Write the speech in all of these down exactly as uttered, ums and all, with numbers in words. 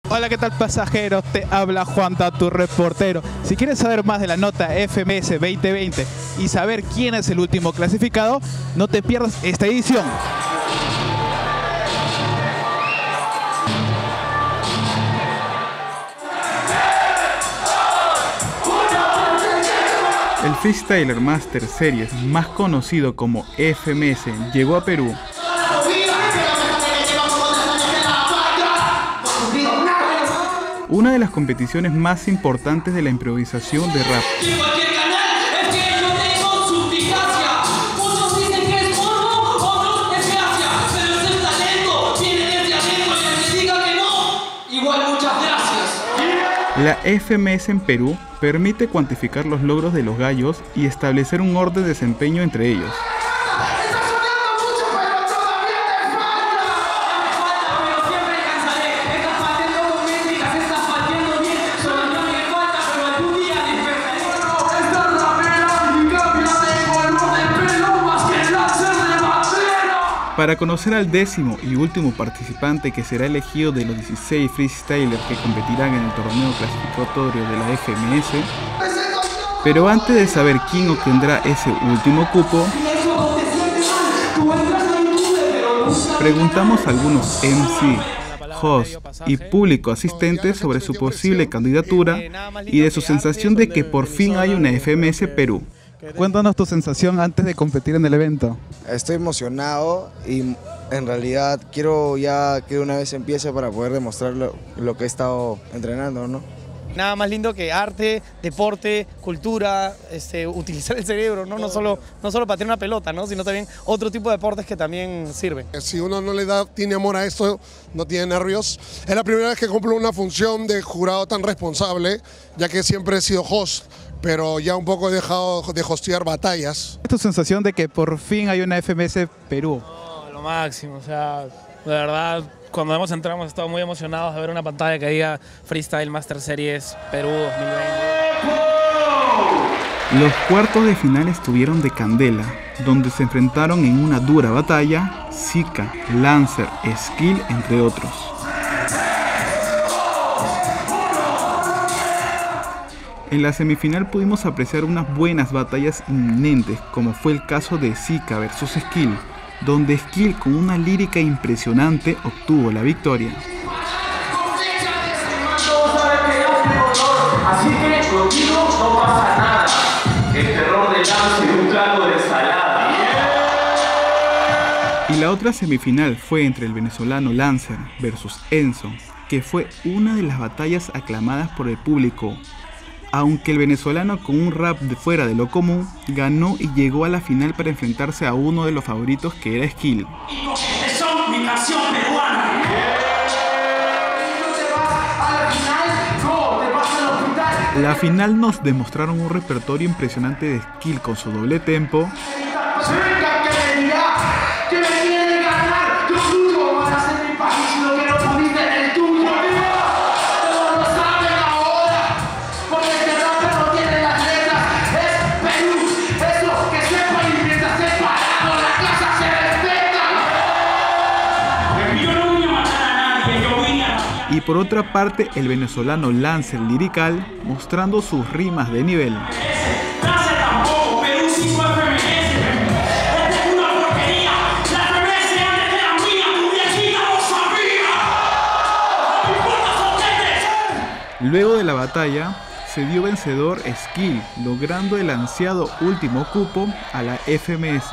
Hola, ¿qué tal pasajeros? Te habla Juanta, tu reportero. Si quieres saber más de la nota F M S veinte veinte y saber quién es el último clasificado, no te pierdas esta edición. El Freestyler Master Series, más conocido como F M S, llegó a Perú. Una de las competiciones más importantes de la improvisación de rap. La F M S en Perú permite cuantificar los logros de los gallos y establecer un orden de desempeño entre ellos. Para conocer al décimo y último participante que será elegido de los dieciséis freestylers que competirán en el torneo clasificatorio de la F M S, pero antes de saber quién obtendrá ese último cupo, preguntamos a algunos M C, host y público asistente sobre su posible candidatura y de su sensación de que por fin hay una F M S Perú. Cuéntanos tu sensación antes de competir en el evento. Estoy emocionado y en realidad quiero ya que una vez empiece para poder demostrar lo, lo que he estado entrenando, ¿no? Nada más lindo que arte, deporte, cultura, este, utilizar el cerebro, ¿no? No solo, no solo para tener una pelota, ¿no? Sino también otro tipo de deportes que también sirven. Si uno no le da, tiene amor a esto, no tiene nervios. Es la primera vez que cumplo una función de jurado tan responsable, ya que siempre he sido host, pero ya un poco he dejado de hostear batallas. ¿Es tu sensación de que por fin hay una F M S Perú? No, lo máximo, o sea, de verdad, cuando hemos entrado hemos estado muy emocionados de ver una pantalla que diga Freestyle Master Series Perú dos mil veinte. Los cuartos de final estuvieron de candela, donde se enfrentaron en una dura batalla Zika, Lancer, Skill, entre otros. En la semifinal pudimos apreciar unas buenas batallas inminentes, como fue el caso de Zika versus Skill, donde Skill con una lírica impresionante obtuvo la victoria. Así que contigo no pasa nada. El terror del lance de un plato de ensalada. Y la otra semifinal fue entre el venezolano Lancer versus Enzo, que fue una de las batallas aclamadas por el público. Aunque el venezolano con un rap de fuera de lo común ganó y llegó a la final para enfrentarse a uno de los favoritos que era Skill. Son mi canción peruana. La final nos demostraron un repertorio impresionante de Skill con su doble tempo, y por otra parte el venezolano Lancer lirical mostrando sus rimas de nivel. Luego de la batalla se dio vencedor Skill, logrando el ansiado último cupo a la F M S.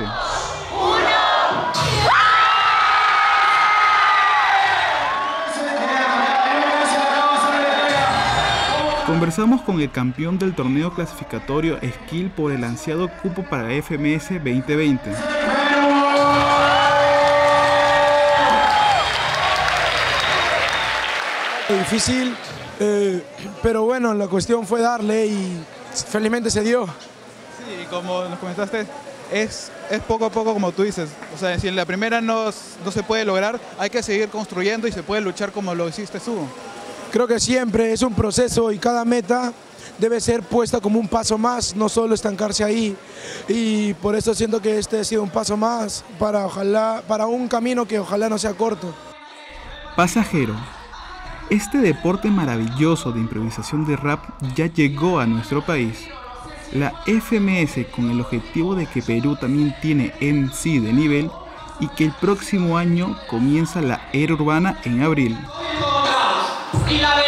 Conversamos con el campeón del torneo clasificatorio Skill por el ansiado cupo para la F M S veinte veinte. Difícil, eh, pero bueno, la cuestión fue darle y felizmente se dio. Sí, y como nos comentaste, es, es poco a poco como tú dices. O sea, si en la primera no, no se puede lograr, hay que seguir construyendo y se puede luchar como lo hiciste tú. Creo que siempre es un proceso y cada meta debe ser puesta como un paso más, no solo estancarse ahí. Y por eso siento que este ha sido un paso más para, ojalá, para un camino que ojalá no sea corto. Pasajero, Este deporte maravilloso de improvisación de rap ya llegó a nuestro país. La F M S, con el objetivo de que Perú también tiene M C de nivel y que el próximo año comienza la era urbana en abril. Y la